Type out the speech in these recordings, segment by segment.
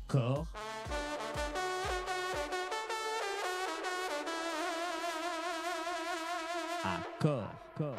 corps à corps.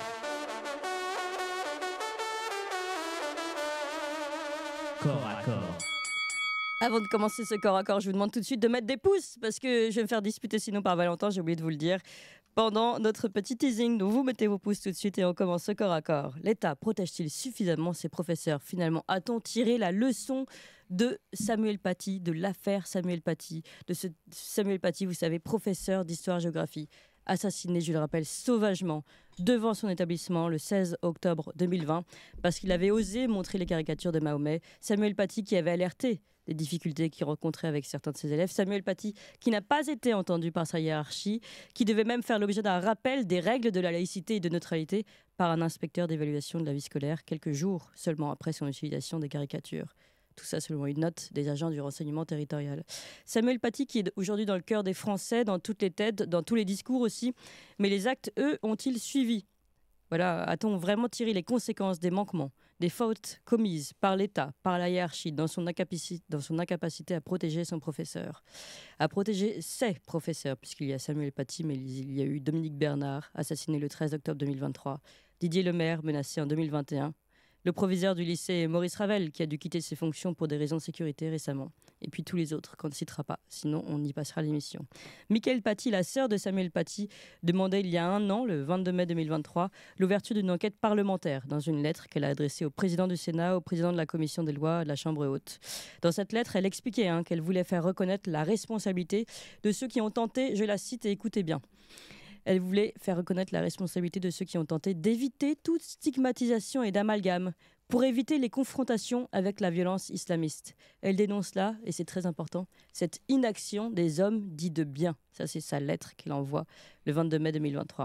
Corps à corps. Avant de commencer ce corps à corps, je vous demande tout de suite de mettre des pouces parce que je vais me faire disputer sinon par Valentin, j'ai oublié de vous le dire, pendant notre petit teasing. Donc vous mettez vos pouces tout de suite et on commence ce corps à corps. L'État protège-t-il suffisamment ses professeurs? Finalement, a-t-on tiré la leçon de Samuel Paty, de l'affaire Samuel Paty, de ce Samuel Paty, vous savez, professeur d'histoire-géographie, assassiné, je le rappelle, sauvagement devant son établissement le 16 octobre 2020 parce qu'il avait osé montrer les caricatures de Mahomet. Samuel Paty qui avait alerté des difficultés qu'il rencontrait avec certains de ses élèves. Samuel Paty qui n'a pas été entendu par sa hiérarchie, qui devait même faire l'objet d'un rappel des règles de la laïcité et de neutralité par un inspecteur d'évaluation de la vie scolaire quelques jours seulement après son utilisation des caricatures. Tout ça selon une note des agents du renseignement territorial. Samuel Paty qui est aujourd'hui dans le cœur des Français, dans toutes les têtes, dans tous les discours aussi. Mais les actes, eux, ont-ils suivi ? Voilà, a-t-on vraiment tiré les conséquences des manquements, des fautes commises par l'État, par la hiérarchie, dans son incapacité à protéger son professeur, à protéger ses professeurs, puisqu'il y a Samuel Paty, mais il y a eu Dominique Bernard, assassiné le 13 octobre 2023, Didier Lemaire, menacé en 2021, le proviseur du lycée Maurice Ravel, qui a dû quitter ses fonctions pour des raisons de sécurité récemment. Et puis tous les autres qu'on ne citera pas, sinon on y passera l'émission. Michael Paty, la sœur de Samuel Paty, demandait il y a un an, le 22 mai 2023, l'ouverture d'une enquête parlementaire dans une lettre qu'elle a adressée au président du Sénat, au président de la commission des lois de la Chambre haute. Dans cette lettre, elle expliquait qu'elle voulait faire reconnaître la responsabilité de ceux qui ont tenté, je la cite et écoutez bien, elle voulait faire reconnaître la responsabilité de ceux qui ont tenté d'éviter toute stigmatisation et d'amalgame pour éviter les confrontations avec la violence islamiste. Elle dénonce là, et c'est très important, cette inaction des hommes dits de bien. Ça, c'est sa lettre qu'elle envoie le 22 mai 2023.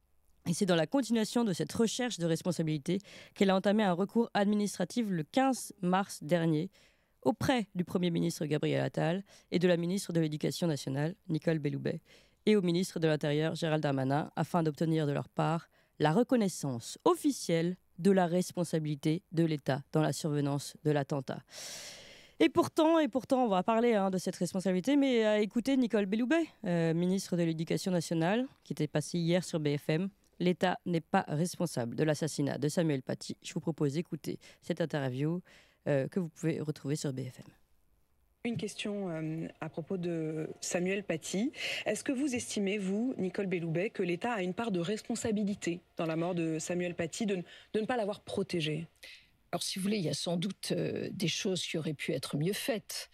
Et c'est dans la continuation de cette recherche de responsabilité qu'elle a entamé un recours administratif le 15 mars dernier auprès du Premier ministre Gabriel Attal et de la ministre de l'Éducation nationale, Nicole Belloubet, et au ministre de l'Intérieur, Gérald Darmanin, afin d'obtenir de leur part la reconnaissance officielle de la responsabilité de l'État dans la survenance de l'attentat. Et pourtant, on va parler de cette responsabilité, mais à écouter Nicole Belloubet, ministre de l'Éducation nationale, qui était passée hier sur BFM. L'État n'est pas responsable de l'assassinat de Samuel Paty. Je vous propose d'écouter cette interview que vous pouvez retrouver sur BFM. Une question à propos de Samuel Paty. Est-ce que vous estimez, vous, Nicole Belloubet, que l'État a une part de responsabilité dans la mort de Samuel Paty, de ne pas l'avoir protégé ? Alors, si vous voulez, il y a sans doute des choses qui auraient pu être mieux faites.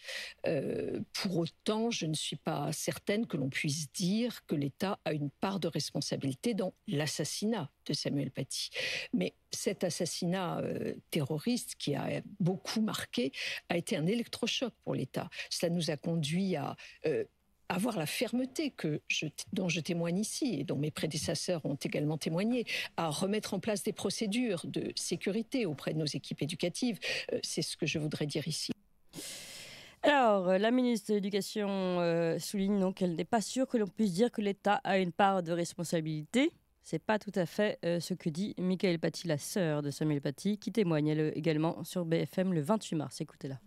Pour autant, je ne suis pas certaine que l'on puisse dire que l'État a une part de responsabilité dans l'assassinat de Samuel Paty. Mais cet assassinat terroriste qui a beaucoup marqué a été un électrochoc pour l'État. Cela nous a conduit à avoir la fermeté dont je témoigne ici et dont mes prédécesseurs ont également témoigné, à remettre en place des procédures de sécurité auprès de nos équipes éducatives. C'est ce que je voudrais dire ici. Alors, la ministre de l'Éducation souligne donc qu'elle n'est pas sûre que l'on puisse dire que l'État a une part de responsabilité. C'est pas tout à fait ce que dit Michael Paty, la sœur de Samuel Paty, qui témoigne également sur BFM le 28 mars. Écoutez-la.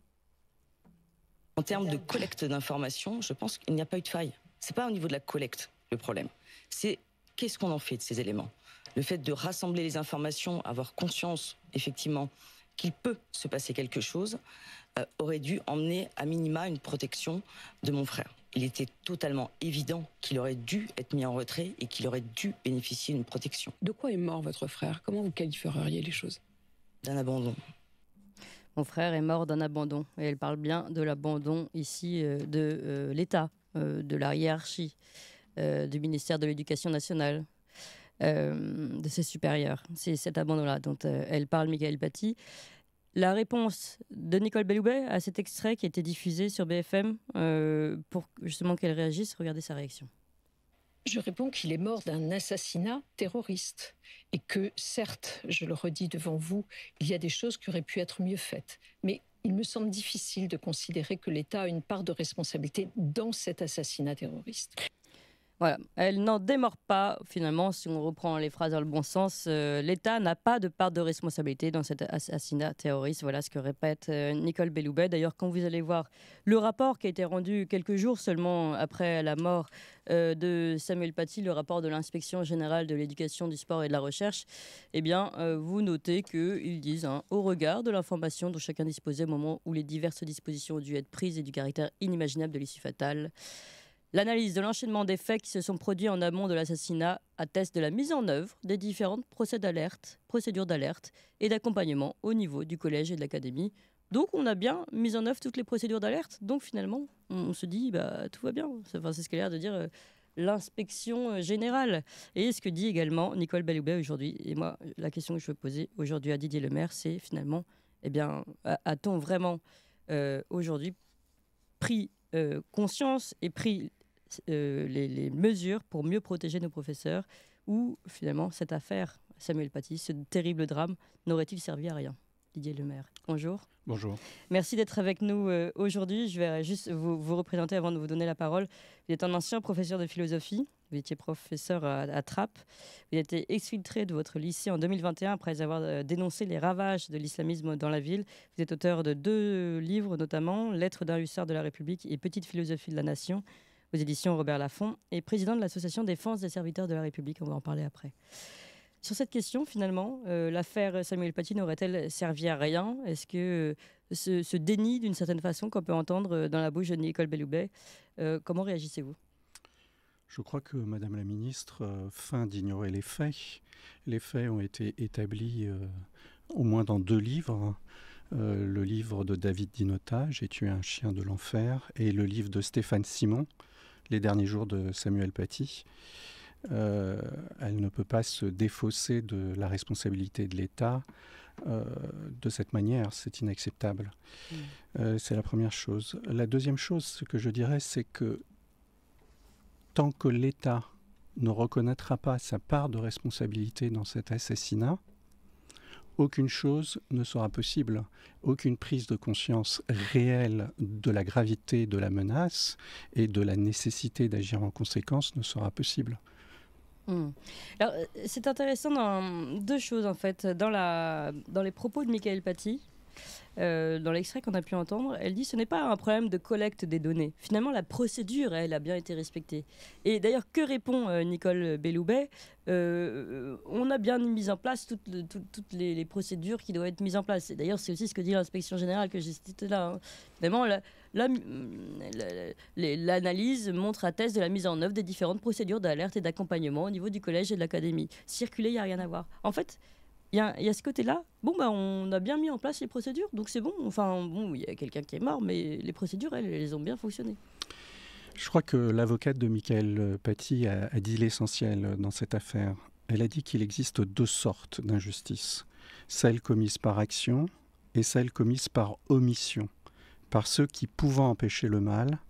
En termes de collecte d'informations, je pense qu'il n'y a pas eu de faille. C'est pas au niveau de la collecte le problème. C'est qu'est-ce qu'on en fait de ces éléments. Le fait de rassembler les informations, avoir conscience effectivement qu'il peut se passer quelque chose, aurait dû emmener à minima une protection de mon frère. Il était totalement évident qu'il aurait dû être mis en retrait et qu'il aurait dû bénéficier d'une protection. De quoi est mort votre frère ? Comment vous qualifieriez les choses ? D'un abandon. Mon frère est mort d'un abandon. Et elle parle bien de l'abandon ici de l'État, de la hiérarchie, du ministère de l'Éducation nationale, de ses supérieurs. C'est cet abandon-là dont elle parle, Michael Paty. La réponse de Nicole Belloubet à cet extrait qui a été diffusé sur BFM pour justement qu'elle réagisse, regardez sa réaction. Je réponds qu'il est mort d'un assassinat terroriste et que, certes, je le redis devant vous, il y a des choses qui auraient pu être mieux faites. Mais il me semble difficile de considérer que l'État a une part de responsabilité dans cet assassinat terroriste. Voilà, elle n'en démord pas finalement, si on reprend les phrases dans le bon sens. L'État n'a pas de part de responsabilité dans cet assassinat terroriste. Voilà ce que répète Nicole Belloubet. D'ailleurs, quand vous allez voir le rapport qui a été rendu quelques jours seulement après la mort de Samuel Paty, le rapport de l'inspection générale de l'éducation, du sport et de la recherche, eh bien, vous notez qu'ils disent, au regard de l'information dont chacun disposait au moment où les diverses dispositions ont dû être prises et du caractère inimaginable de l'issue fatale, l'analyse de l'enchaînement des faits qui se sont produits en amont de l'assassinat atteste de la mise en œuvre des différentes procédures d'alerte et d'accompagnement au niveau du collège et de l'académie. Donc on a bien mis en œuvre toutes les procédures d'alerte. Donc finalement, on se dit, tout va bien. Enfin, c'est ce qu'a l'air de dire l'inspection générale. Et ce que dit également Nicole Belloubet aujourd'hui. Et moi, la question que je veux poser aujourd'hui à Didier Lemaire, c'est finalement, a-t-on vraiment aujourd'hui pris conscience et pris les mesures pour mieux protéger nos professeurs, ou finalement cette affaire Samuel Paty, ce terrible drame, n'aurait-il servi à rien? Didier Lemaire, bonjour. Bonjour. Merci d'être avec nous aujourd'hui. Je vais juste vous représenter avant de vous donner la parole. Vous êtes un ancien professeur de philosophie. Vous étiez professeur à Trappes. Vous avez été exfiltré de votre lycée en 2021 après avoir dénoncé les ravages de l'islamisme dans la ville. Vous êtes auteur de 2 livres, notamment Lettres d'un hussard de la République et Petite philosophie de la nation, aux éditions Robert Laffont, et président de l'association Défense des serviteurs de la République. On va en parler après. Sur cette question, finalement, l'affaire Samuel Paty n'aurait-elle servi à rien? Est-ce que ce déni, d'une certaine façon, qu'on peut entendre dans la bouche de Nicole Belloubet, comment réagissez-vous? Je crois que Madame la Ministre feint d'ignorer les faits. Les faits ont été établis au moins dans 2 livres. Le livre de David Dinota, J'ai tué un chien de l'enfer, et le livre de Stéphane Simon, Les derniers jours de Samuel Paty. Elle ne peut pas se défausser de la responsabilité de l'État de cette manière. C'est inacceptable. C'est la première chose. La deuxième chose, ce que je dirais, c'est que tant que l'État ne reconnaîtra pas sa part de responsabilité dans cet assassinat, aucune chose ne sera possible. Aucune prise de conscience réelle de la gravité de la menace et de la nécessité d'agir en conséquence ne sera possible. Alors, c'est intéressant dans 2 choses, en fait. Dans les propos de Michaëlle Paty, dans l'extrait qu'on a pu entendre, elle dit « ce n'est pas un problème de collecte des données ». Finalement, la procédure, elle, a bien été respectée. Et d'ailleurs, que répond Nicole Belloubet? On a bien mis en place toutes les procédures qui doivent être mises en place. Et d'ailleurs, c'est aussi ce que dit l'inspection générale que j'ai cité là. Évidemment, l'analyse montre atteste de la mise en œuvre des différentes procédures d'alerte et d'accompagnement au niveau du collège et de l'académie. Circuler, il n'y a rien à voir. En fait, il y a ce côté-là. On a bien mis en place les procédures, donc c'est bon. Il y a quelqu'un qui est mort, mais les procédures, elles ont bien fonctionné. Je crois que l'avocate de Michaëlle Paty a dit l'essentiel dans cette affaire. Elle a dit qu'il existe 2 sortes d'injustice. Celle commise par action et celle commise par omission. Par ceux qui pouvant empêcher le mal,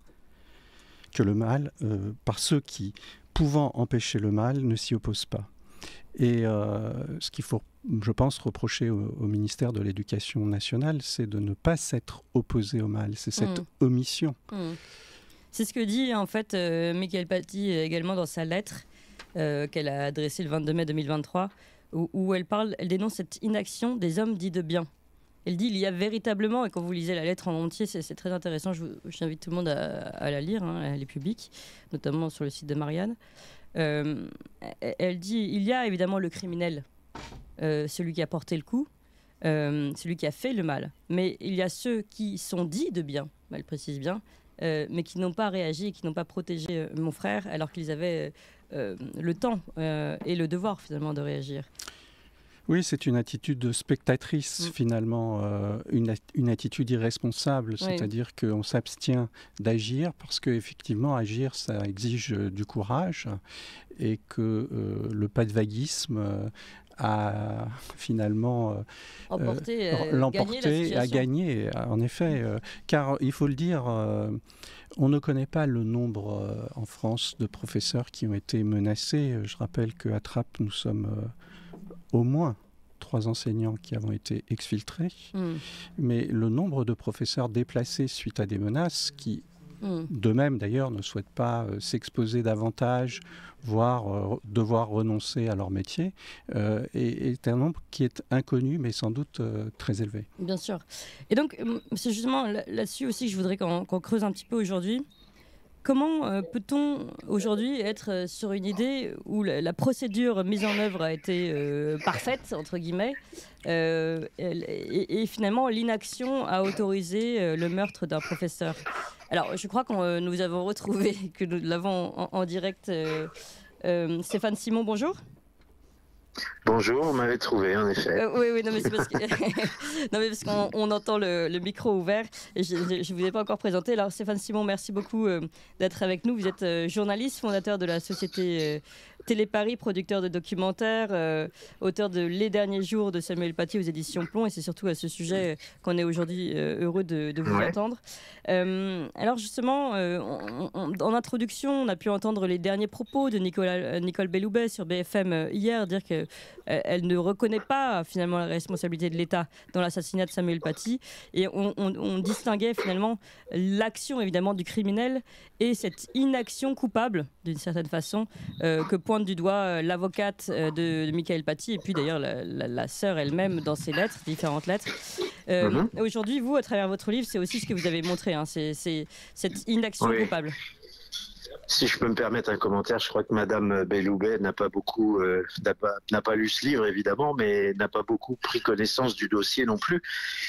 par ceux qui pouvant empêcher le mal ne s'y opposent pas. Et ce qu'il faut, je pense, reprocher au ministère de l'Éducation nationale, c'est de ne pas s'être opposé au mal. C'est cette omission. C'est ce que dit en fait Michaëlle Paty également dans sa lettre qu'elle a adressée le 22 mai 2023, où elle dénonce cette inaction des hommes dits de bien. Elle dit il y a véritablement, et quand vous lisez la lettre en entier, c'est très intéressant, j'invite tout le monde à la lire, elle est publique, notamment sur le site de Marianne. Elle dit il y a évidemment le criminel, celui qui a porté le coup, celui qui a fait le mal, mais il y a ceux qui sont dits de bien, elle précise bien, mais qui n'ont pas réagi et qui n'ont pas protégé mon frère alors qu'ils avaient le temps et le devoir finalement de réagir. Oui, c'est une attitude de spectatrice finalement, une attitude irresponsable, c'est-à-dire qu'on s'abstient d'agir parce qu'effectivement agir ça exige du courage et que le pas-de-vaguisme a finalement l'emporté, a gagné, en effet. Car il faut le dire, on ne connaît pas le nombre en France de professeurs qui ont été menacés. Je rappelle qu'à Trappes, nous sommes au moins 3 enseignants qui avons été exfiltrés. Mais le nombre de professeurs déplacés suite à des menaces qui d'eux-mêmes d'ailleurs, ne souhaitent pas s'exposer davantage, voire devoir renoncer à leur métier, est un nombre qui est inconnu, mais sans doute très élevé. Bien sûr. Et donc, c'est justement là-dessus aussi que je voudrais qu'on creuse un petit peu aujourd'hui. Comment peut-on aujourd'hui être sur une idée où la procédure mise en œuvre a été parfaite, entre guillemets, et finalement l'inaction a autorisé le meurtre d'un professeur? Alors, je crois que nous avons retrouvé, que nous l'avons en direct, Stéphane Simon, bonjour. Bonjour, on m'avait trouvé en effet. Oui, non mais c'est parce que non mais parce qu'on entend le micro ouvert et je ne vous ai pas encore présenté. Alors Stéphane Simon, merci beaucoup d'être avec nous. Vous êtes journaliste, fondateur de la société Télé Paris, producteur de documentaires, auteur de Les derniers jours de Samuel Paty aux éditions Plomb, et c'est surtout à ce sujet qu'on est aujourd'hui heureux de vous entendre. Alors justement, en introduction, on a pu entendre les derniers propos de Nicole Belloubet sur BFM hier, dire qu'elle ne reconnaît pas finalement la responsabilité de l'État dans l'assassinat de Samuel Paty, et on distinguait finalement l'action évidemment du criminel et cette inaction coupable d'une certaine façon que pointe du doigt l'avocate de Michael Paty, et puis d'ailleurs la sœur elle-même dans ses lettres, différentes lettres. Aujourd'hui, vous, à travers votre livre, c'est aussi ce que vous avez montré, hein, c'est cette inaction coupable. Si je peux me permettre un commentaire, je crois que Madame Belloubet n'a pas beaucoup, n'a pas lu ce livre évidemment, mais n'a pas beaucoup pris connaissance du dossier non plus.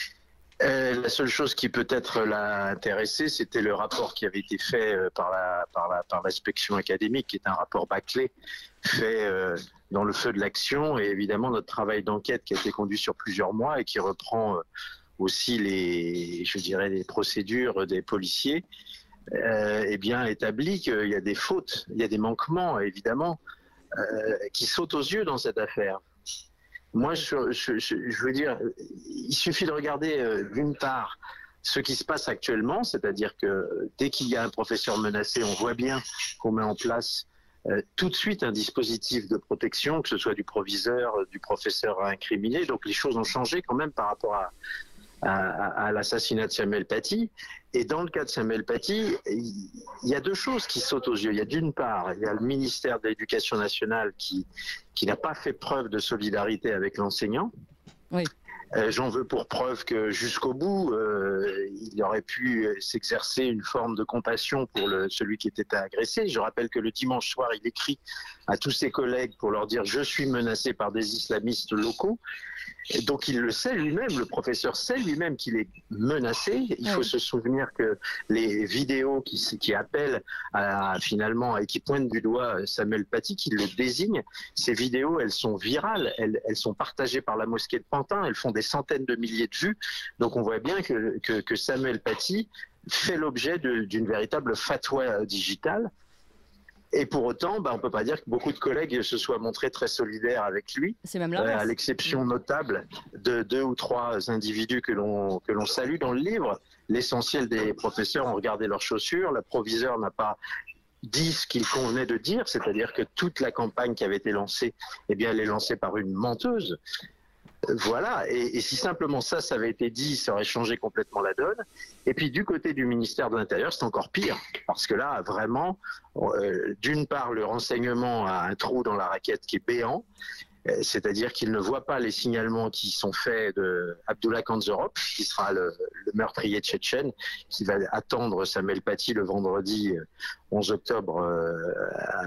La seule chose qui peut-être l'a intéressée, c'était le rapport qui avait été fait par l'inspection académique, qui est un rapport bâclé, fait dans le feu de l'action, et évidemment notre travail d'enquête qui a été conduit sur plusieurs mois et qui reprend aussi les procédures des policiers, eh bien établit qu'il y a des fautes, il y a des manquements évidemment qui sautent aux yeux dans cette affaire. Moi, je veux dire, il suffit de regarder d'une part ce qui se passe actuellement, c'est-à-dire que dès qu'il y a un professeur menacé, on voit bien qu'on met en place tout de suite un dispositif de protection, que ce soit du proviseur, du professeur incriminé. Donc les choses ont changé quand même par rapport à l'assassinat de Samuel Paty. Et dans le cas de Samuel Paty, il y a deux choses qui sautent aux yeux. Il y a d'une part, il y a le ministère de l'Éducation nationale qui n'a pas fait preuve de solidarité avec l'enseignant. Oui. J'en veux pour preuve que jusqu'au bout, il aurait pu s'exercer une forme de compassion pour celui qui était agressé. Je rappelle que le dimanche soir, il écrit à tous ses collègues pour leur dire « Je suis menacé par des islamistes locaux ». Et donc il le sait lui-même, le professeur sait lui-même qu'il est menacé. Il faut se souvenir que les vidéos qui appellent finalement et qui pointent du doigt Samuel Paty, qui le désigne, ces vidéos, elles sont virales, elles sont partagées par la mosquée de Pantin, elles font des centaines de milliers de vues. Donc on voit bien que Samuel Paty fait l'objet d'une véritable fatwa digitale. Et pour autant, on ne peut pas dire que beaucoup de collègues se soient montrés très solidaires avec lui, à l'exception notable de 2 ou 3 individus que l'on salue dans le livre. L'essentiel des professeurs ont regardé leurs chaussures, la proviseure n'a pas dit ce qu'il convenait de dire, c'est-à-dire que toute la campagne qui avait été lancée, eh bien, elle est lancée par une menteuse. Voilà, et si simplement ça avait été dit, ça aurait changé complètement la donne. Et puis du côté du ministère de l'Intérieur, c'est encore pire, parce que là, vraiment, d'une part, le renseignement a un trou dans la raquette qui est béant, c'est-à-dire qu'il ne voit pas les signalements qui sont faits de Abdullah Kanzorop, qui sera le meurtrier tchétchène, qui va attendre Samuel Paty le vendredi 11 octobre à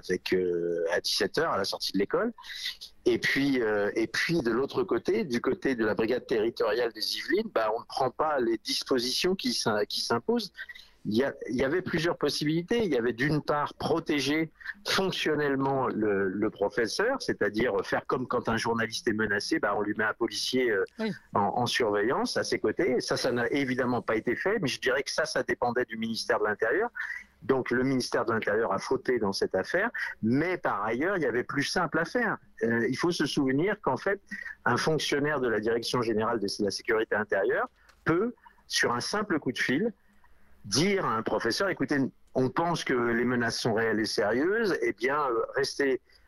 17h à la sortie de l'école. Et puis de l'autre côté, du côté de la brigade territoriale des Yvelines, on ne prend pas les dispositions qui s'imposent. Il y avait plusieurs possibilités. Il y avait d'une part protéger fonctionnellement le professeur, c'est-à-dire faire comme quand un journaliste est menacé, on lui met un policier en surveillance à ses côtés. Ça n'a évidemment pas été fait, mais je dirais que ça dépendait du ministère de l'Intérieur. Donc le ministère de l'Intérieur a fauté dans cette affaire, mais par ailleurs, il y avait plus simple à faire. Il faut se souvenir qu'en fait, un fonctionnaire de la Direction générale de la sécurité intérieure peut, sur un simple coup de fil, dire à un professeur, écoutez, on pense que les menaces sont réelles et sérieuses, eh bien, restez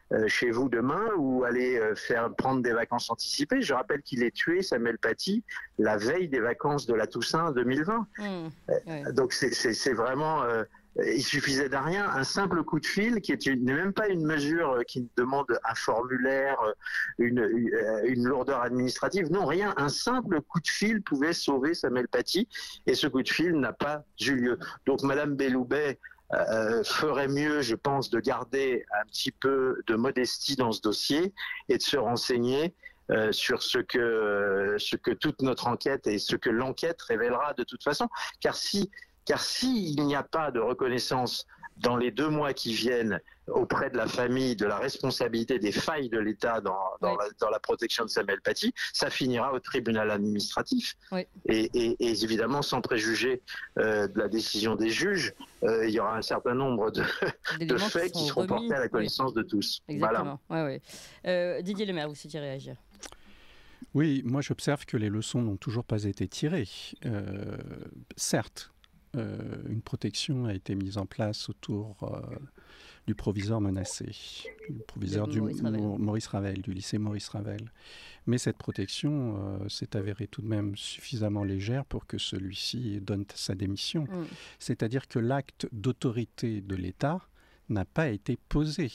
chez vous demain ou aller prendre des vacances anticipées. Je rappelle qu'il est tué, Samuel Paty, la veille des vacances de la Toussaint 2020. Donc c'est vraiment... il suffisait d'un rien, un simple coup de fil qui n'est même pas une mesure qui demande un formulaire, une lourdeur administrative. Non, rien. Un simple coup de fil pouvait sauver Samuel Paty et ce coup de fil n'a pas eu lieu. Donc Madame Belloubet ferait mieux, je pense, de garder un petit peu de modestie dans ce dossier et de se renseigner sur ce que toute notre enquête et ce que l'enquête révélera de toute façon. Car s'il n'y a pas de reconnaissance dans les 2 mois qui viennent auprès de la famille de la responsabilité des failles de l'État dans la protection de Samuel Paty, ça finira au tribunal administratif. Et évidemment, sans préjuger de la décision des juges, il y aura un certain nombre de faits qui seront portés à la connaissance de tous. Exactement. Voilà. Didier Lemaire, vous souhaitez réagir? Oui, moi j'observe que les leçons n'ont toujours pas été tirées. Certes, une protection a été mise en place autour du proviseur menacé, le proviseur Maurice Ravel, du lycée Maurice Ravel. Mais cette protection s'est avérée tout de même suffisamment légère pour que celui-ci donne sa démission. C'est-à-dire que l'acte d'autorité de l'État n'a pas été posé.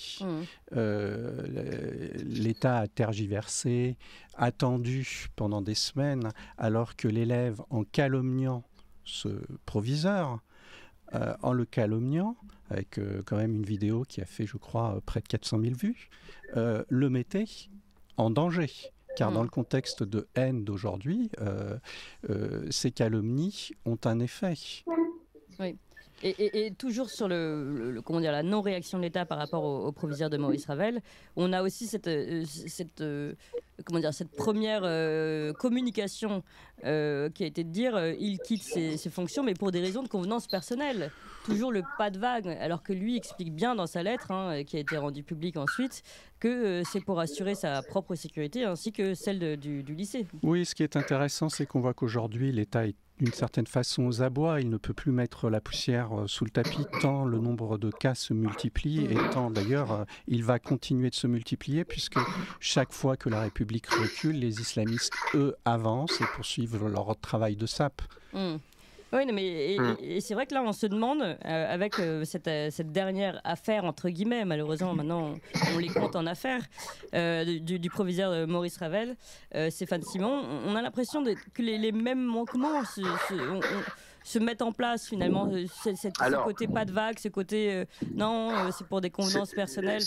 L'État a tergiversé, attendu pendant des semaines, alors que l'élève, en calomniant ce proviseur, en le calomniant, avec quand même une vidéo qui a fait, je crois, près de 400 000 vues, le mettait en danger. Car dans le contexte de haine d'aujourd'hui, ces calomnies ont un effet. Oui. Et toujours sur la non-réaction de l'État par rapport au proviseur de Maurice Ravel, on a aussi cette première communication qui a été de dire il quitte ses fonctions, mais pour des raisons de convenance personnelle. Toujours le pas de vague, alors que lui explique bien dans sa lettre, qui a été rendue publique ensuite, que c'est pour assurer sa propre sécurité ainsi que celle du lycée. Oui, ce qui est intéressant, c'est qu'on voit qu'aujourd'hui, l'État est d'une certaine façon aux abois. Il ne peut plus mettre la poussière sous le tapis tant le nombre de cas se multiplie et tant d'ailleurs il va continuer de se multiplier puisque chaque fois que la République recule, les islamistes, eux, avancent et poursuivent leur travail de sape. Oui, mais c'est vrai que là, on se demande, avec cette dernière affaire, entre guillemets, malheureusement, maintenant, on les compte en affaires, du proviseur Maurice Ravel, Stéphane Simon, on a l'impression que les mêmes manquements se mettent en place, finalement. Ce côté pas de vague, ce côté, c'est pour des convenances personnelles.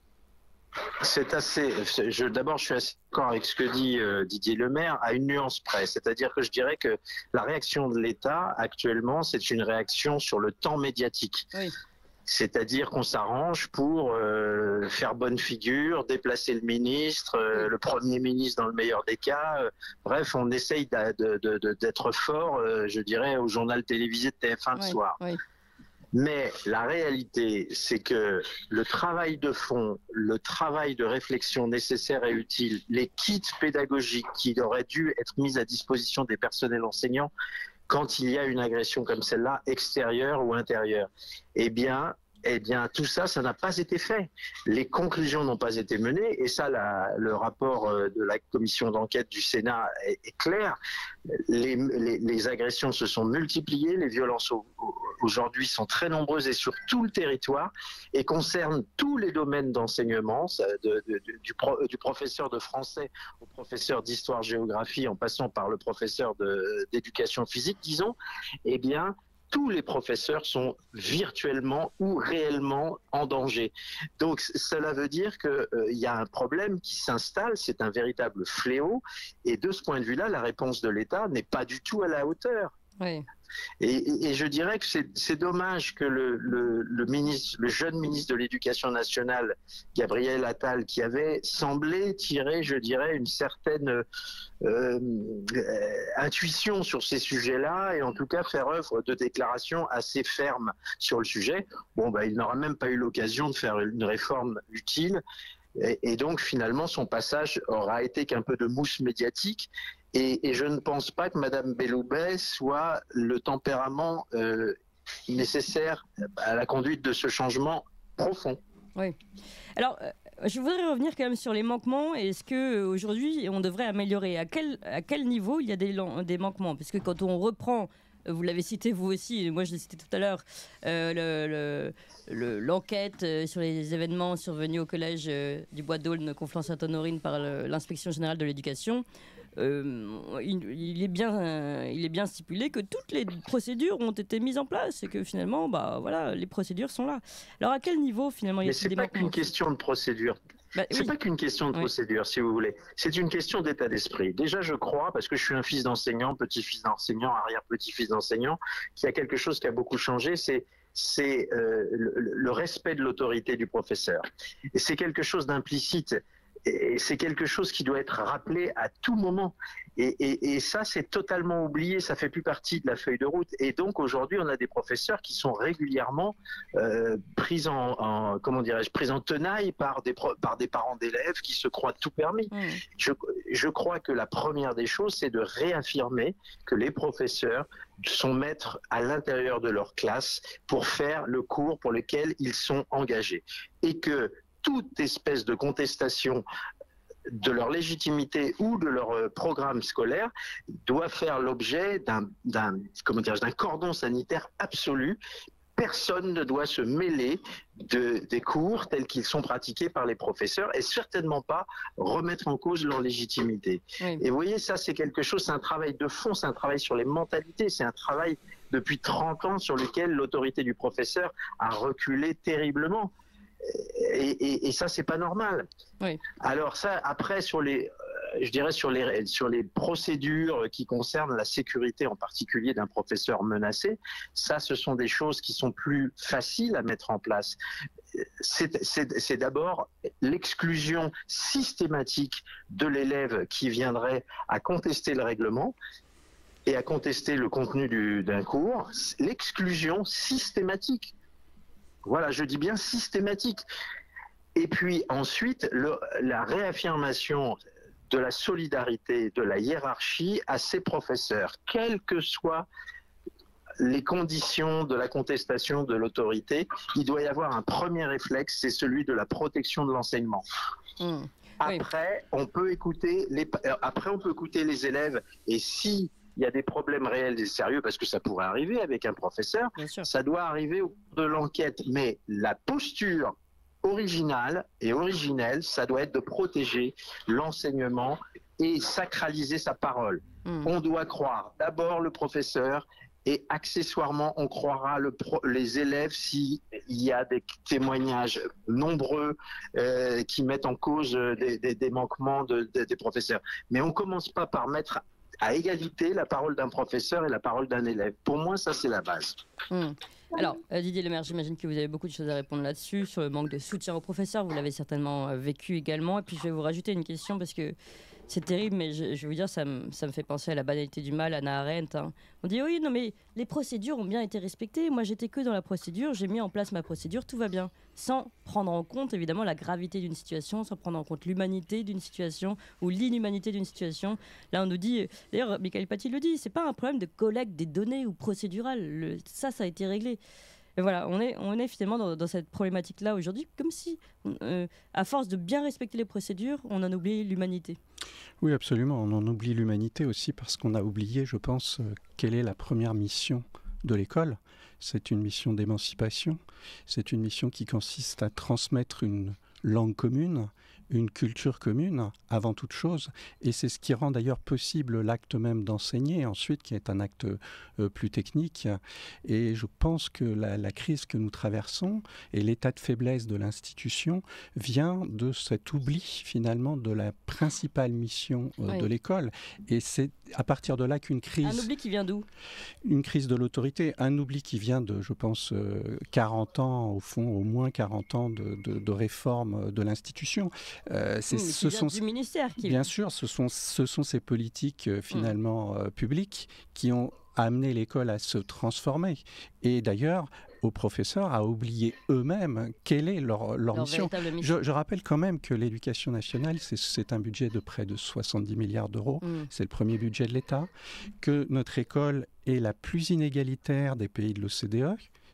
C'est assez. D'abord, je suis assez d'accord avec ce que dit Didier Lemaire à une nuance près. C'est-à-dire que je dirais que la réaction de l'État actuellement, c'est une réaction sur le temps médiatique. Oui. C'est-à-dire qu'on s'arrange pour faire bonne figure, déplacer le ministre, le Premier ministre dans le meilleur des cas. Bref, on essaye d'être fort, je dirais, au journal télévisé de TF1 le soir. Oui. Mais la réalité, c'est que le travail de fond, le travail de réflexion nécessaire et utile, les kits pédagogiques qui auraient dû être mis à disposition des personnels enseignants quand il y a une agression comme celle-là, extérieure ou intérieure, eh bien, tout ça, ça n'a pas été fait. Les conclusions n'ont pas été menées, et ça, le rapport de la commission d'enquête du Sénat est clair. Les agressions se sont multipliées, les violences aujourd'hui sont très nombreuses et sur tout le territoire, et concernent tous les domaines d'enseignement, du professeur de français au professeur d'histoire-géographie, en passant par le professeur d'éducation physique, disons, eh bien, tous les professeurs sont virtuellement ou réellement en danger. Donc cela veut dire qu'il y a un problème qui s'installe, c'est un véritable fléau, et de ce point de vue-là, la réponse de l'État n'est pas du tout à la hauteur. Oui. Et je dirais que c'est dommage que le jeune ministre de l'Éducation nationale, Gabriel Attal, qui avait semblé tirer, je dirais, une certaine intuition sur ces sujets-là, et en tout cas faire œuvre de déclarations assez fermes sur le sujet. Il n'aura même pas eu l'occasion de faire une réforme utile. Et donc finalement son passage aura été qu'un peu de mousse médiatique, et je ne pense pas que Madame Belloubet soit le tempérament nécessaire à la conduite de ce changement profond. Oui. Alors Je voudrais revenir quand même sur les manquements. Est-ce qu'aujourd'hui, on devrait améliorer ? À quel niveau il y a des manquements ? Parce que quand on reprend, vous l'avez cité vous aussi, et moi je l'ai cité tout à l'heure, l'enquête sur les événements survenus au collège du Bois d'Aulne, Conflans-Sainte-Honorine par l'inspection générale de l'éducation, il est bien stipulé que toutes les procédures ont été mises en place et que finalement, voilà, les procédures sont là. Alors à quel niveau finalement il y a des manquements ? Mais c'est pas qu'une question de procédure. C'est pas qu'une question de procédure, si vous voulez. C'est une question d'état d'esprit. Déjà, je crois, parce que je suis un fils d'enseignant, petit-fils d'enseignant, arrière-petit-fils d'enseignant, qu'il y a quelque chose qui a beaucoup changé, c'est le respect de l'autorité du professeur. Et c'est quelque chose d'implicite. Et c'est quelque chose qui doit être rappelé à tout moment. Et ça, c'est totalement oublié, ça fait plus partie de la feuille de route. Et donc, aujourd'hui, on a des professeurs qui sont régulièrement pris en tenaille par des parents d'élèves qui se croient tout permis. Je crois que la première des choses, c'est de réaffirmer que les professeurs sont maîtres à l'intérieur de leur classe pour faire le cours pour lequel ils sont engagés. Et que toute espèce de contestation de leur légitimité ou de leur programme scolaire doit faire l'objet d'un cordon sanitaire absolu. Personne ne doit se mêler des cours tels qu'ils sont pratiqués par les professeurs et certainement pas remettre en cause leur légitimité. Oui. Et vous voyez, ça c'est quelque chose, c'est un travail de fond, c'est un travail sur les mentalités, c'est un travail depuis 30 ans sur lequel l'autorité du professeur a reculé terriblement. Et ça, c'est pas normal. Oui. Alors ça, après, sur les procédures qui concernent la sécurité, en particulier d'un professeur menacé, ça, ce sont des choses qui sont plus faciles à mettre en place. C'est d'abord l'exclusion systématique de l'élève qui viendrait à contester le règlement et à contester le contenu d'un cours. L'exclusion systématique. Voilà, je dis bien systématique. Et puis ensuite, la réaffirmation de la solidarité, de la hiérarchie à ses professeurs, quelles que soient les conditions de la contestation de l'autorité, il doit y avoir un premier réflexe, c'est celui de la protection de l'enseignement. Après, on peut écouter les élèves, et si il y a des problèmes réels et sérieux, parce que ça pourrait arriver avec un professeur, ça doit arriver au cours de l'enquête. Mais la posture originale et originelle, ça doit être de protéger l'enseignement et sacraliser sa parole. On doit croire d'abord le professeur et accessoirement, on croira les élèves s'il y a des témoignages nombreux qui mettent en cause des manquements des professeurs. Mais on ne commence pas par mettre à égalité la parole d'un professeur et la parole d'un élève. Pour moi, ça, c'est la base. Alors, Didier Lemaire, j'imagine que vous avez beaucoup de choses à répondre là-dessus, sur le manque de soutien aux professeurs. Vous l'avez certainement vécu également. Et puis, je vais vous rajouter une question parce que c'est terrible, mais je vais vous dire, ça me fait penser à la banalité du mal, Hannah Arendt. On dit, oui, non, mais les procédures ont bien été respectées. Moi, j'étais que dans la procédure, j'ai mis en place ma procédure, tout va bien. Sans prendre en compte, évidemment, la gravité d'une situation, sans prendre en compte l'humanité d'une situation ou l'inhumanité d'une situation. Là, on nous dit, d'ailleurs, Michael Paty le dit, c'est pas un problème de collecte des données ou procédural. Ça a été réglé. Et voilà, on est finalement dans cette problématique-là aujourd'hui, comme si, à force de bien respecter les procédures, on en oublie l'humanité. Oui, absolument. On en oublie l'humanité aussi parce qu'on a oublié, je pense, quelle est la première mission de l'école. C'est une mission d'émancipation. C'est une mission qui consiste à transmettre une langue commune, une culture commune, avant toute chose. Et c'est ce qui rend d'ailleurs possible l'acte même d'enseigner, ensuite, qui est un acte plus technique. Et je pense que la crise que nous traversons et l'état de faiblesse de l'institution vient de cet oubli, finalement, de la principale mission de l'école. Et c'est à partir de là qu'une crise... Un oubli qui vient d'où ? Une crise de l'autorité, un oubli qui vient de, je pense, 40 ans, au fond, au moins 40 ans de réforme de l'institution. Ce sont du ministère qui... Bien sûr, ce sont ces politiques finalement publiques qui ont amené l'école à se transformer. Et d'ailleurs, aux professeurs à oublier eux-mêmes quelle est leur mission. Je rappelle quand même que l'éducation nationale, c'est un budget de près de 70 milliards d'euros. C'est le premier budget de l'État. Que notre école est la plus inégalitaire des pays de l'OCDE.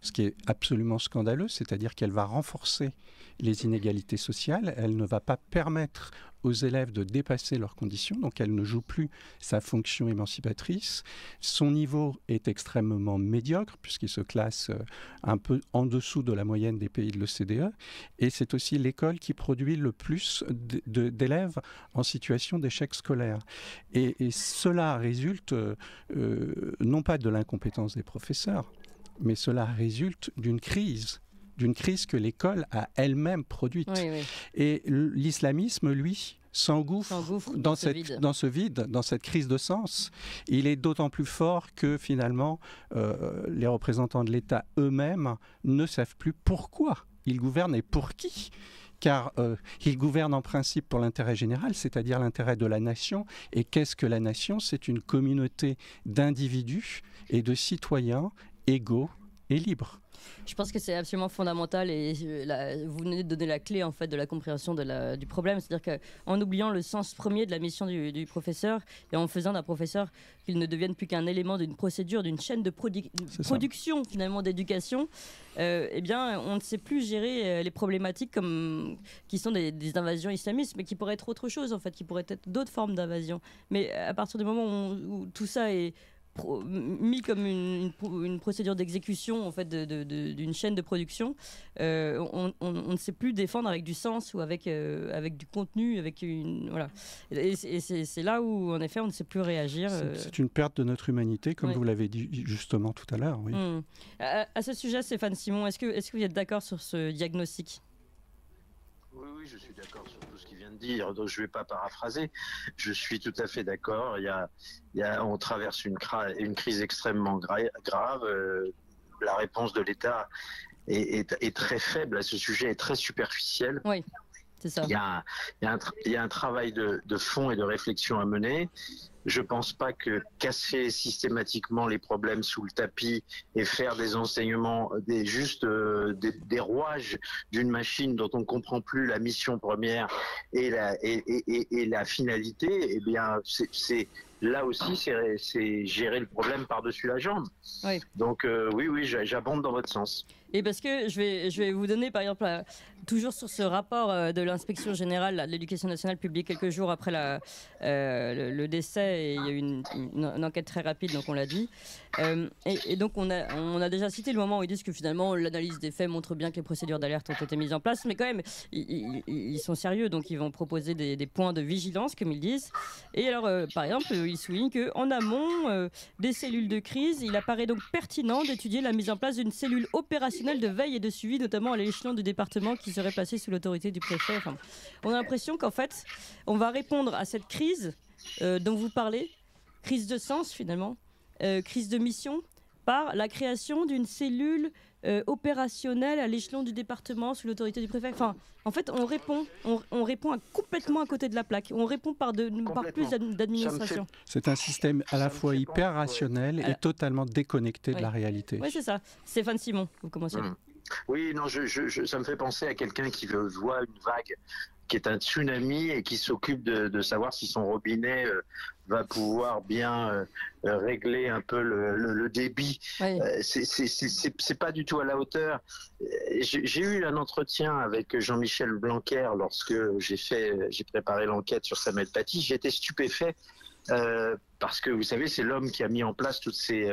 ce qui est absolument scandaleux, c'est-à-dire qu'elle va renforcer les inégalités sociales, elle ne va pas permettre aux élèves de dépasser leurs conditions, donc elle ne joue plus sa fonction émancipatrice. Son niveau est extrêmement médiocre, puisqu'il se classe un peu en dessous de la moyenne des pays de l'OCDE, et c'est aussi l'école qui produit le plus d'élèves en situation d'échec scolaire. Et cela résulte non pas de l'incompétence des professeurs, mais cela résulte d'une crise que l'école a elle-même produite. Oui, oui. Et l'islamisme, lui, s'engouffre dans ce vide, dans cette crise de sens. Il est d'autant plus fort que finalement, les représentants de l'État eux-mêmes ne savent plus pourquoi ils gouvernent et pour qui. Car ils gouvernent en principe pour l'intérêt général, c'est-à-dire l'intérêt de la nation. Et qu'est-ce que la nation ? C'est une communauté d'individus et de citoyens égaux et libres. Je pense que c'est absolument fondamental et vous venez de donner la clé en fait de la compréhension du problème, c'est-à-dire qu'en oubliant le sens premier de la mission du professeur et en faisant d'un professeur qu'il ne devienne plus qu'un élément d'une procédure, d'une chaîne de production finalement d'éducation, eh bien on ne sait plus gérer les problématiques qui sont des invasions islamistes, mais qui pourraient être autre chose en fait, qui pourraient être d'autres formes d'invasion. Mais à partir du moment où tout ça est mis comme une procédure d'exécution en fait d'une chaîne de production, on ne sait plus défendre avec du sens ou avec du contenu, voilà. Et c'est là où en effet on ne sait plus réagir. C'est une perte de notre humanité, comme vous l'avez dit justement tout à l'heure. Oui. À ce sujet, Stéphane Simon, est-ce que vous êtes d'accord sur ce diagnostic ? Oui, je suis d'accord sur tout ce qu'il vient de dire, donc je ne vais pas paraphraser. Je suis tout à fait d'accord. On traverse une crise extrêmement grave. La réponse de l'État est très faible à ce sujet, est très superficielle. Oui, c'est ça. Il y a un travail de fond et de réflexion à mener. Je ne pense pas que casser systématiquement les problèmes sous le tapis et faire des enseignements, des rouages d'une machine dont on ne comprend plus la mission première et la finalité, eh bien, là aussi, c'est gérer le problème par-dessus la jambe. Oui. Donc oui, j'abonde dans votre sens. Et parce que je vais vous donner, par exemple, toujours sur ce rapport de l'inspection générale de l'éducation nationale publié quelques jours après le décès, et il y a eu une enquête très rapide, donc on l'a dit. Et donc on a déjà cité le moment où ils disent que finalement l'analyse des faits montre bien que les procédures d'alerte ont été mises en place, mais quand même ils sont sérieux, donc ils vont proposer des points de vigilance, comme ils disent. Et alors par exemple, ils soulignent qu'en amont des cellules de crise, il apparaît donc pertinent d'étudier la mise en place d'une cellule opérationnelle de veille et de suivi, notamment à l'échelon du département qui serait placée sous l'autorité du préfet. Enfin, on a l'impression qu'en fait, on va répondre à cette crise dont vous parlez, crise de sens finalement, crise de mission, par la création d'une cellule opérationnelle à l'échelon du département sous l'autorité du préfet. Enfin, en fait, on répond complètement à côté de la plaque. On répond par plus d'administration. C'est un système à la fois hyper rationnel et totalement déconnecté de la réalité. Oui, c'est ça. Stéphane Simon, vous commencez. Oui, non, ça me fait penser à quelqu'un qui voit une vague qui est un tsunami et qui s'occupe de savoir si son robinet va pouvoir bien régler un peu le débit. Oui. C'est pas du tout à la hauteur. J'ai eu un entretien avec Jean-Michel Blanquer lorsque j'ai préparé l'enquête sur Samuel Paty. J'étais stupéfait. Parce que vous savez, c'est l'homme qui a mis en place toutes ces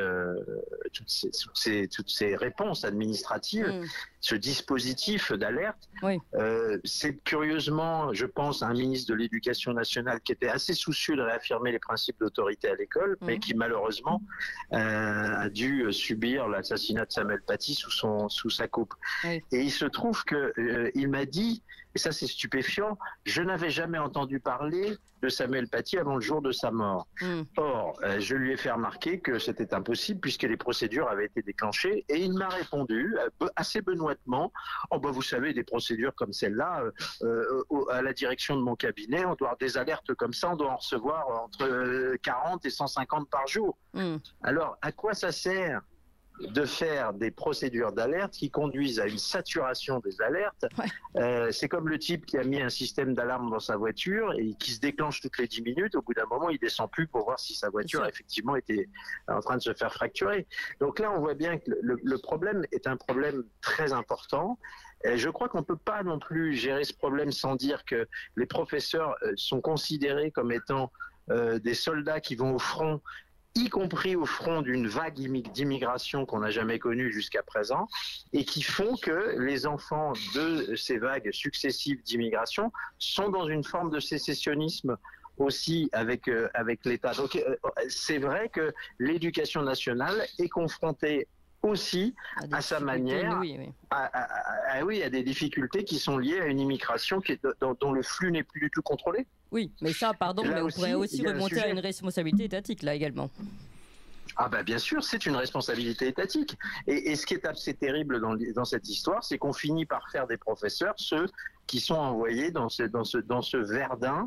réponses administratives, ce dispositif d'alerte. Oui. C'est curieusement, je pense, un ministre de l'Éducation nationale qui était assez soucieux de réaffirmer les principes d'autorité à l'école, mais qui malheureusement a dû subir l'assassinat de Samuel Paty sous sa coupe. Oui. Et il se trouve qu'il m'a dit, et ça c'est stupéfiant, je n'avais jamais entendu parler de Samuel Paty avant le jour de sa mort. Or, je lui ai fait remarquer que c'était impossible puisque les procédures avaient été déclenchées et il m'a répondu assez benoîtement, vous savez, des procédures comme celle-là, à la direction de mon cabinet, on doit avoir des alertes comme ça, on doit en recevoir entre 40 et 150 par jour. Alors, à quoi ça sert ? de faire des procédures d'alerte qui conduisent à une saturation des alertes. C'est comme le type qui a mis un système d'alarme dans sa voiture et qui se déclenche toutes les 10 minutes. Au bout d'un moment, il descend plus pour voir si sa voiture effectivement était en train de se faire fracturer. Donc là, on voit bien que le problème est un problème très important. Et je crois qu'on ne peut pas non plus gérer ce problème sans dire que les professeurs sont considérés comme étant des soldats qui vont au front, y compris au front d'une vague d'immigration qu'on n'a jamais connue jusqu'à présent, et qui font que les enfants de ces vagues successives d'immigration sont dans une forme de sécessionnisme aussi avec l'État. Donc c'est vrai que l'éducation nationale est confrontée aussi à sa manière à des difficultés qui sont liées à une immigration dont le flux n'est plus du tout contrôlé. Oui, mais ça, pardon, mais on pourrait aussi remonter à une responsabilité étatique, là également. Ah bah bien sûr, c'est une responsabilité étatique. Et ce qui est assez terrible dans cette histoire, c'est qu'on finit par faire des professeurs ceux qui sont envoyés dans ce Verdun,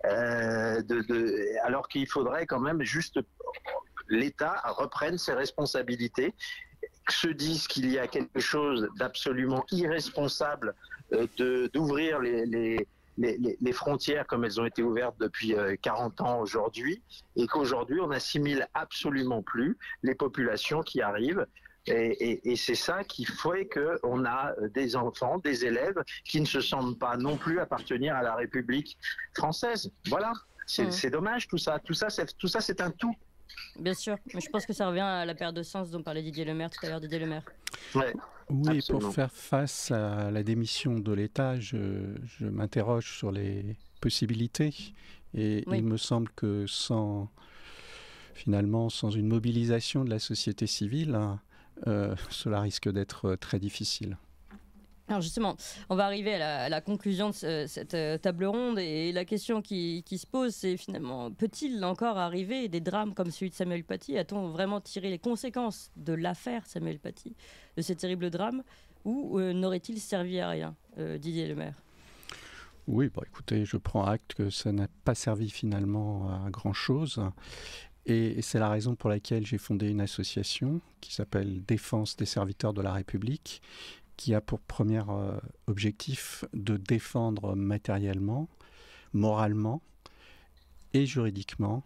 alors qu'il faudrait quand même juste l'État reprenne ses responsabilités, se disent qu'il y a quelque chose d'absolument irresponsable d'ouvrir les frontières comme elles ont été ouvertes depuis 40 ans aujourd'hui, et qu'aujourd'hui on n'assimile absolument plus les populations qui arrivent. Et c'est ça qui fait qu'on a des enfants, des élèves qui ne se sentent pas non plus appartenir à la République française. Voilà, c'est dommage tout ça. Tout ça c'est un tout. Bien sûr, mais je pense que ça revient à la perte de sens dont parlait Didier Lemaire tout à l'heure. Ouais, oui, absolument. Pour faire face à la démission de l'État, je m'interroge sur les possibilités. Et il me semble que sans une mobilisation de la société civile, cela risque d'être très difficile. Alors justement, on va arriver à la conclusion de cette table ronde, et la question qui se pose, c'est finalement, peut-il encore arriver des drames comme celui de Samuel Paty? A-t-on vraiment tiré les conséquences de l'affaire Samuel Paty, de ce terrible drame, ou n'aurait-il servi à rien, Didier Lemaire? Oui, écoutez, je prends acte que ça n'a pas servi finalement à grand-chose. Et c'est la raison pour laquelle j'ai fondé une association qui s'appelle Défense des serviteurs de la République, qui a pour premier objectif de défendre matériellement, moralement et juridiquement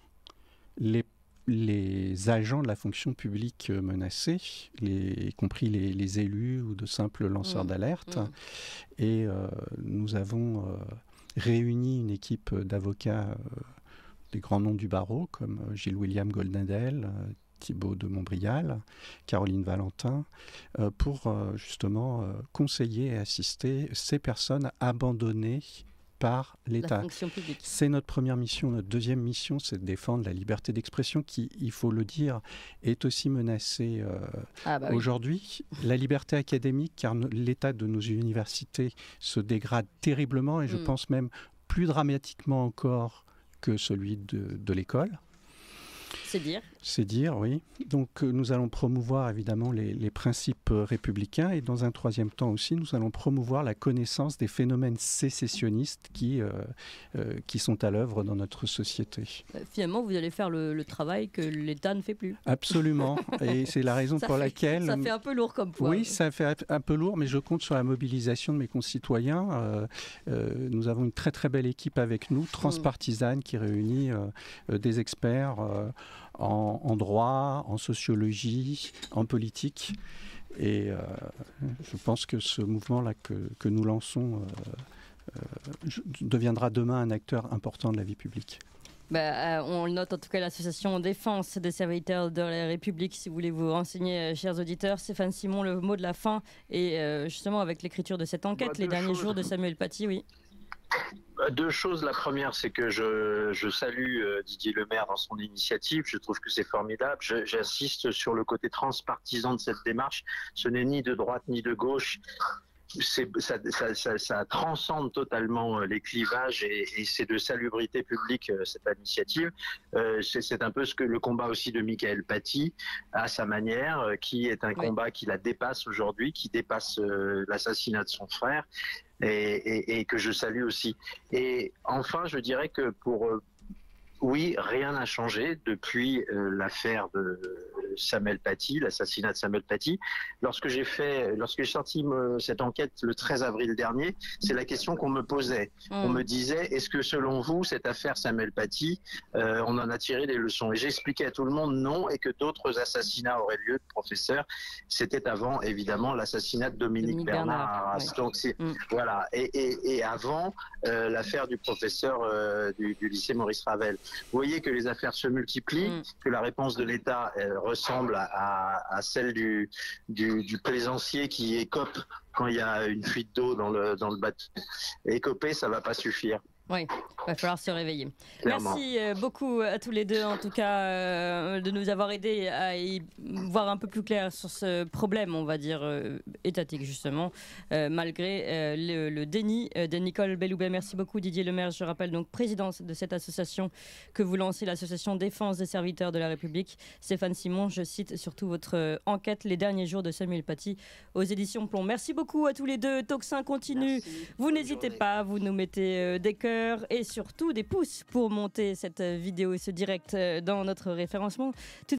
les agents de la fonction publique menacés, y compris les élus ou de simples lanceurs d'alerte. Et nous avons réuni une équipe d'avocats des grands noms du barreau, comme Gilles-William Goldnadel, Thibault de Montbrial, Caroline Valentin, pour justement conseiller et assister ces personnes abandonnées par l'État. C'est notre première mission. Notre deuxième mission, c'est de défendre la liberté d'expression qui, il faut le dire, est aussi menacée aujourd'hui. La liberté académique, car l'état de nos universités se dégrade terriblement, et je pense même plus dramatiquement encore que celui de l'école. C'est dire. C'est dire, oui. Donc nous allons promouvoir évidemment les principes républicains, et dans un troisième temps aussi, nous allons promouvoir la connaissance des phénomènes sécessionnistes qui sont à l'œuvre dans notre société. Finalement, vous allez faire le travail que l'État ne fait plus. Absolument. Et c'est la raison pour laquelle... Ça fait un peu lourd comme poids. Oui, ça fait un peu lourd, mais je compte sur la mobilisation de mes concitoyens. Nous avons une très très belle équipe avec nous, transpartisane, qui réunit des experts en droit, en sociologie, en politique. Et je pense que ce mouvement-là que nous lançons deviendra demain un acteur important de la vie publique. On le note en tout cas, l'association Défense des serviteurs de la République. Si vous voulez vous renseigner, chers auditeurs, Stéphane Simon, le mot de la fin, et justement avec l'écriture de cette enquête, les derniers jours de Samuel Paty, oui. Deux choses. La première, c'est que je salue Didier Lemaire dans son initiative. Je trouve que c'est formidable. J'insiste sur le côté transpartisan de cette démarche. Ce n'est ni de droite ni de gauche. Ça transcende totalement les clivages, et c'est de salubrité publique cette initiative. C'est un peu le combat aussi de Michael Paty à sa manière, qui est un combat qui la dépasse aujourd'hui, qui dépasse l'assassinat de son frère, et que je salue aussi. Et enfin, je dirais que oui, rien n'a changé depuis l'affaire de Samuel Paty, l'assassinat de Samuel Paty. Lorsque j'ai sorti cette enquête le 13 avril dernier, c'est la question qu'on me posait. On me disait, est-ce que selon vous, cette affaire Samuel Paty, on en a tiré des leçons? Et j'expliquais à tout le monde non, et que d'autres assassinats auraient lieu de professeurs. C'était avant, évidemment, l'assassinat de Dominique Bernard à Arras. Ouais. Donc, voilà. Et avant, l'affaire du professeur du lycée Maurice Ravel. Vous voyez que les affaires se multiplient, que la réponse de l'État ressemble à celle du plaisancier qui écope quand il y a une fuite d'eau dans le bateau. Écoper, ça ne va pas suffire. Oui, il va falloir se réveiller. Clairement. Merci beaucoup à tous les deux, en tout cas, de nous avoir aidés à y voir un peu plus clair sur ce problème, on va dire, étatique, justement, malgré le déni de Nicole Belloubet. Merci beaucoup, Didier Lemaire. Je rappelle donc président de cette association que vous lancez, l'association Défense des serviteurs de la République. Stéphane Simon, je cite surtout votre enquête, Les derniers jours de Samuel Paty, aux éditions Plomb. Merci beaucoup à tous les deux. Tocsin continue. Merci. Vous n'hésitez pas, vous nous mettez des cœurs et surtout des pouces pour monter cette vidéo et ce direct dans notre référencement.